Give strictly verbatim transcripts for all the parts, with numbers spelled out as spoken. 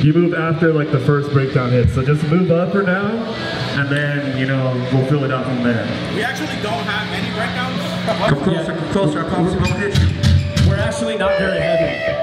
You move after like the first breakdown hit, so just move up for now, and then, you know, we'll fill it out from there. We actually don't have any breakdowns. Come closer, come closer, I promise we won't hit you. We're actually not very heavy.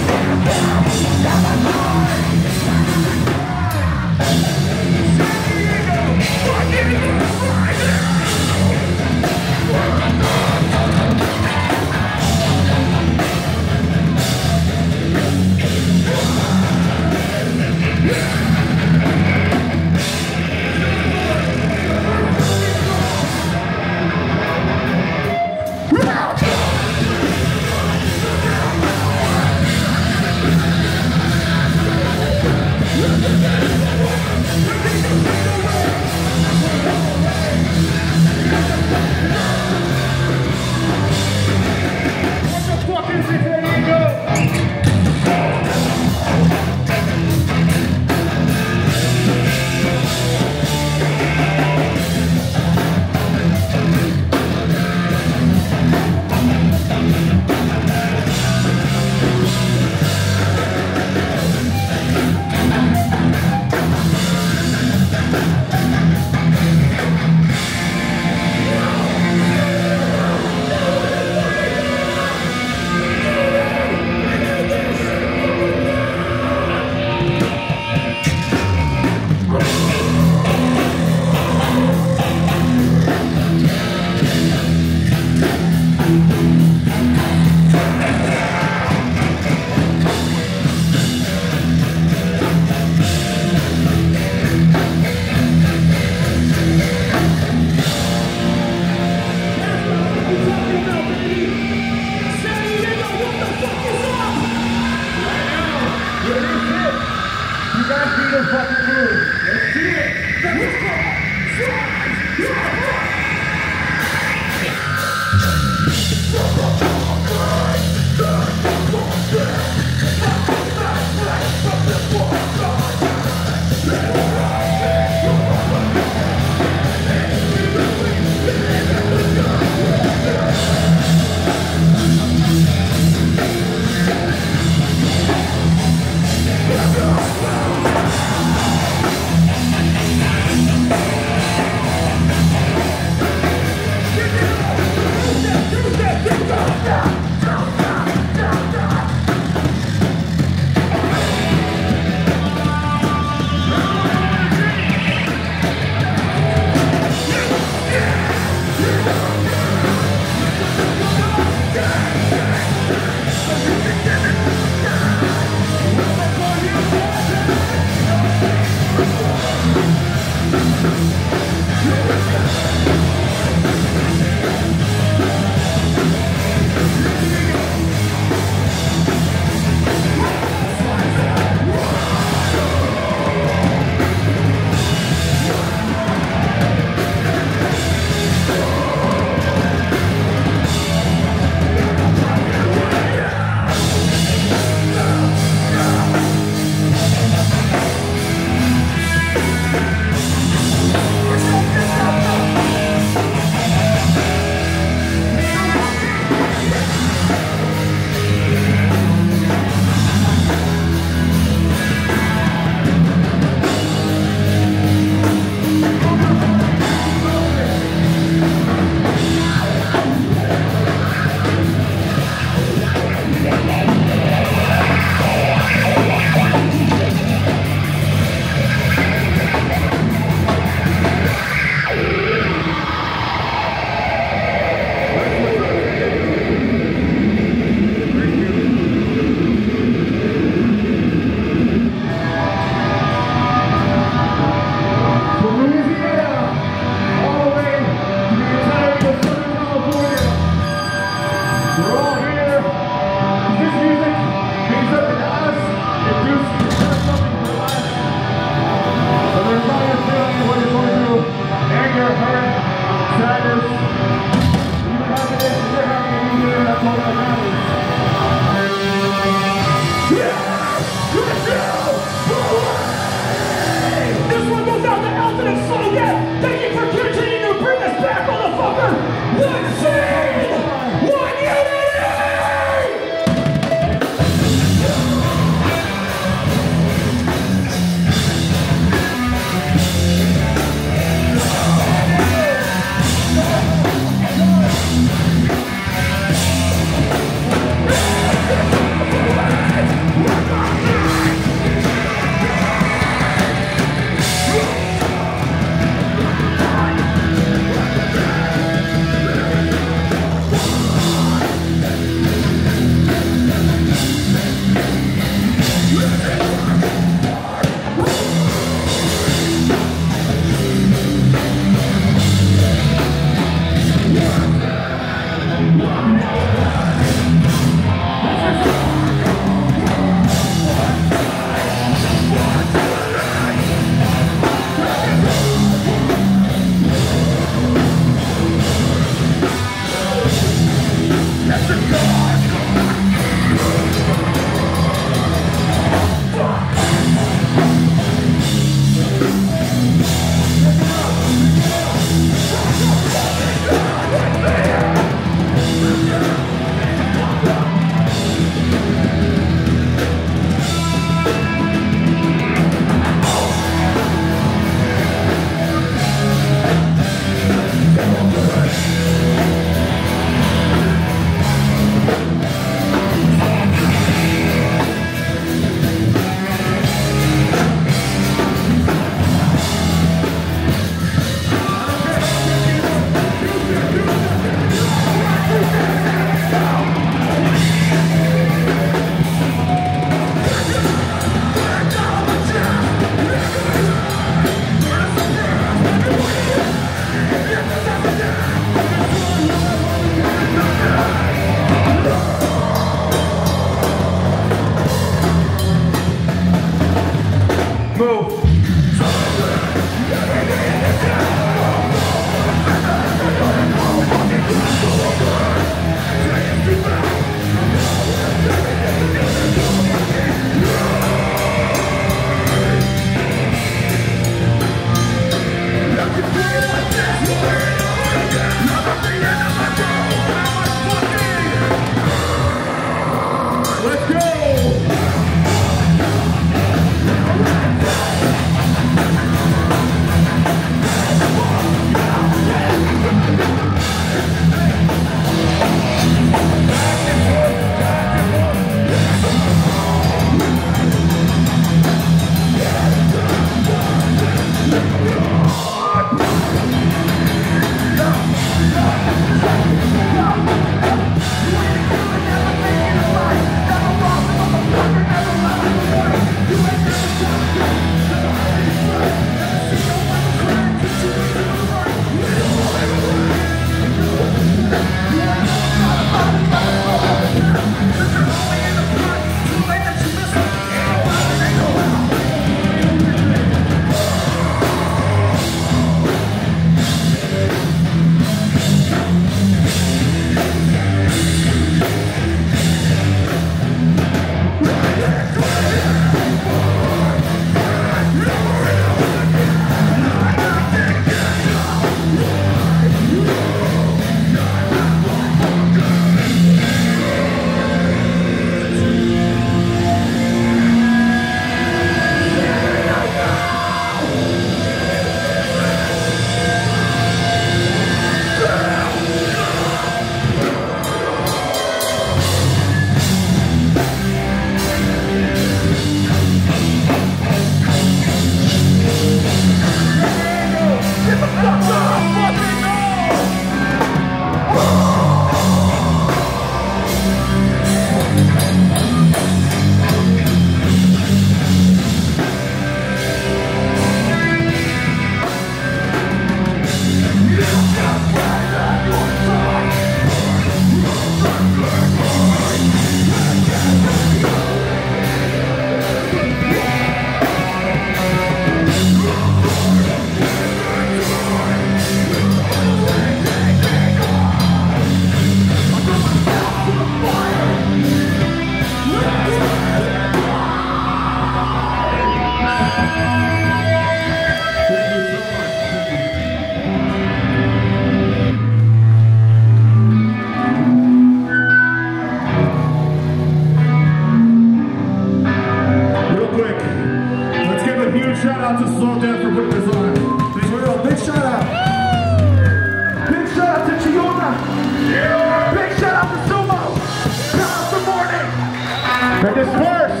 shout out to Slow Death for putting this on. For real, big shout out. Big shout out to Chiona. Yeah. Big shout out to Sumo. Shout out to Morning. And this first.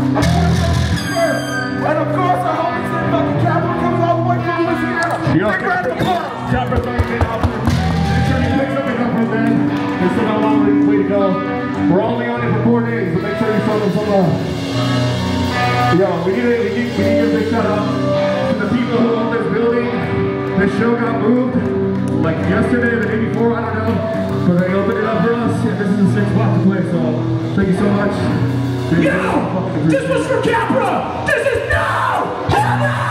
And of course, our homies in fucking Capital coming all the way from Louisiana. Yo. Big round of applause. Chopper throwing it up. Make sure you pick something up from them. There's still a long way to go. We're only on it for four days, but make sure you show them some love. Yo, we need, to, we, need, we need to give a big shout out to the people who own this building. This show got moved like yesterday or the day before, I don't know. But they opened it up for us, and this is a sick spot to play, so thank you so much. Yo! This was for Capra! This is now heaven!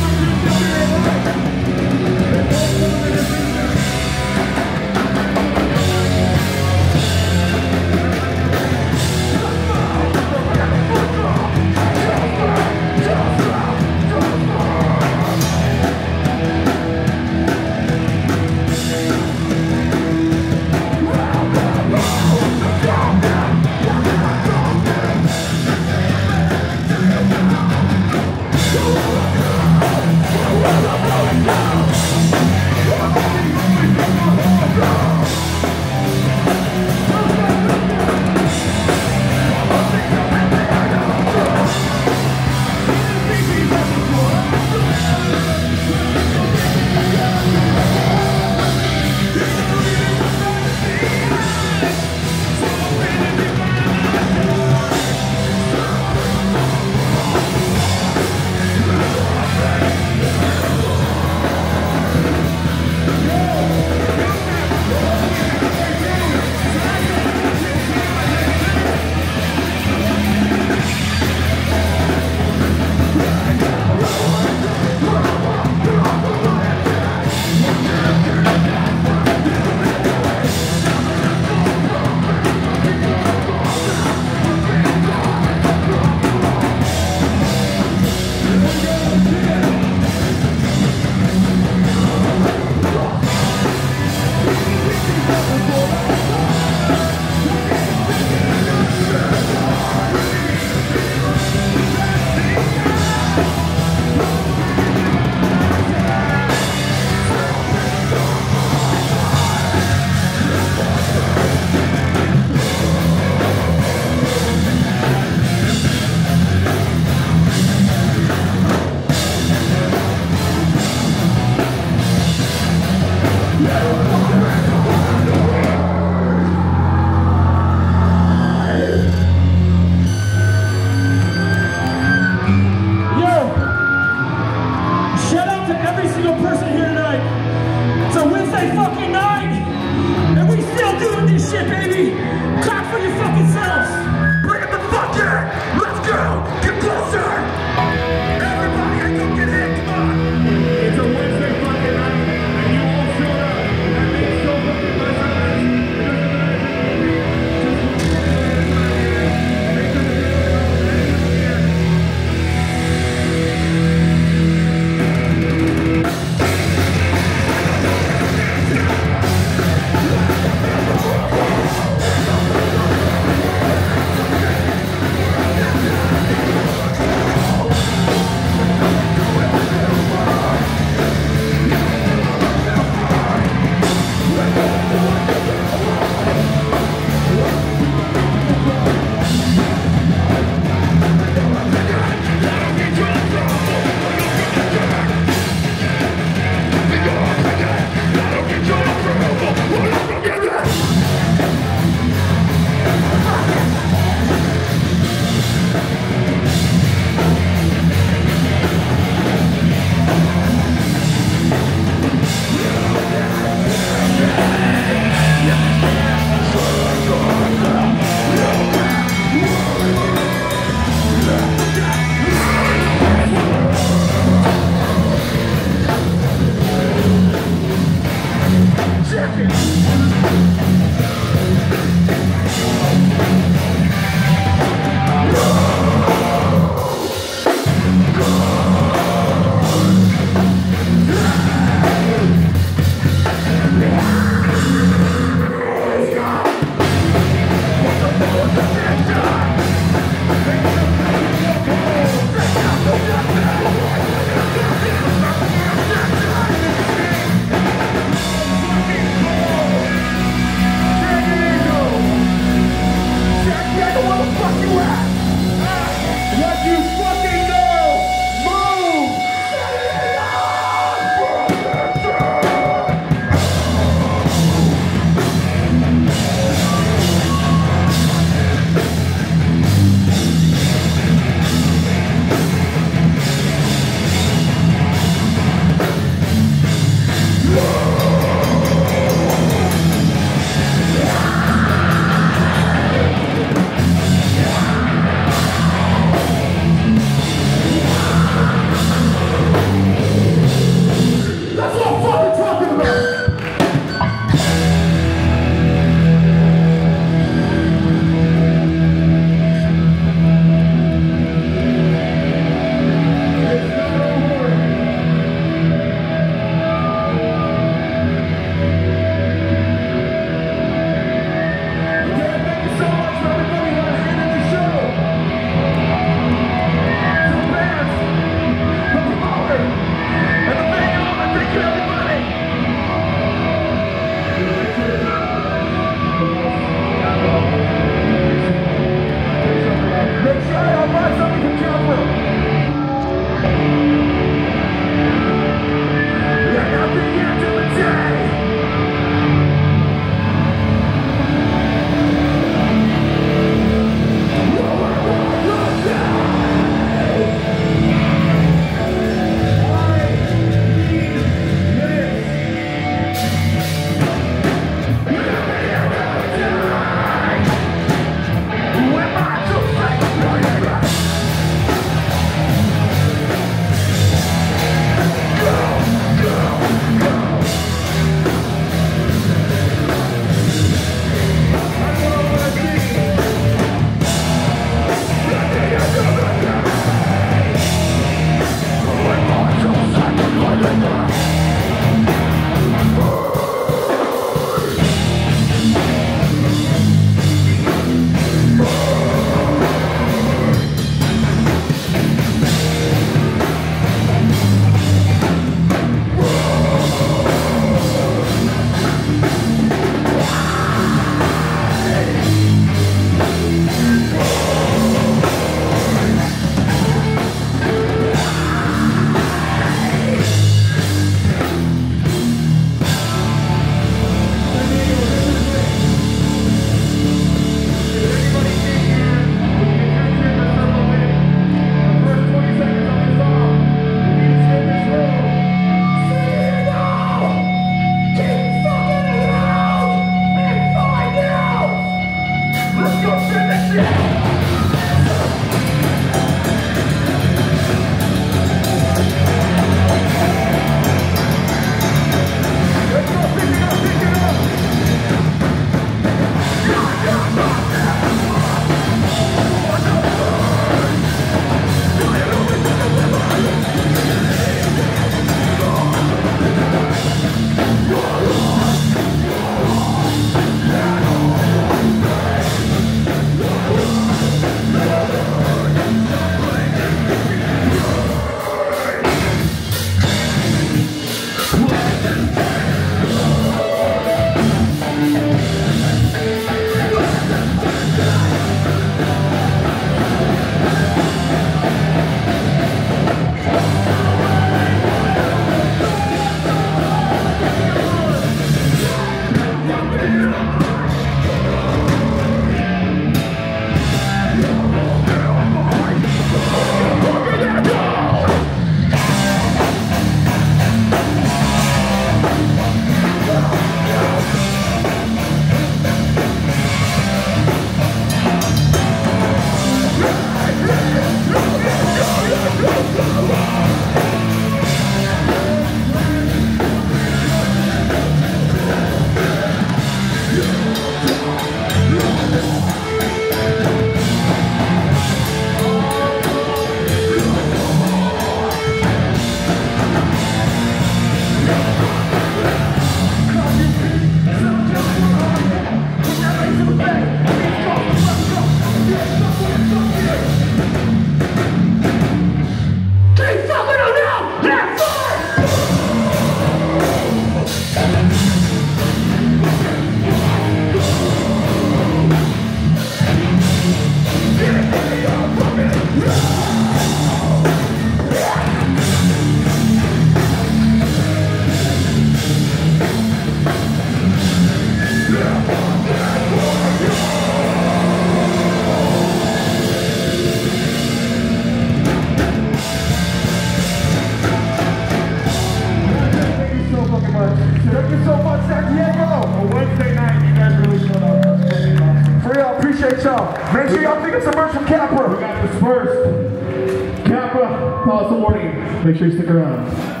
Thank you so much, San Diego. A Wednesday night, you guys really showed up. That's fucking awesome. For real, appreciate y'all. Make sure y'all pick up some merch from Capra. We got dispersed. Kappa, pause the warning. Make sure you stick around.